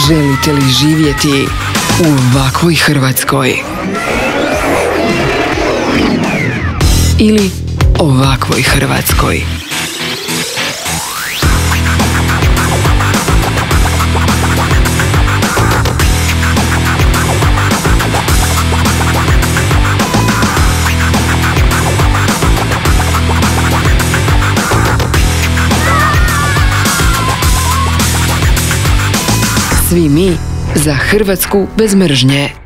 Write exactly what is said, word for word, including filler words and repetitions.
Želite li živjeti u ovakvoj Hrvatskoj? Ili ovakvoj Hrvatskoj? Svi mi za Hrvatsku bez mržnje.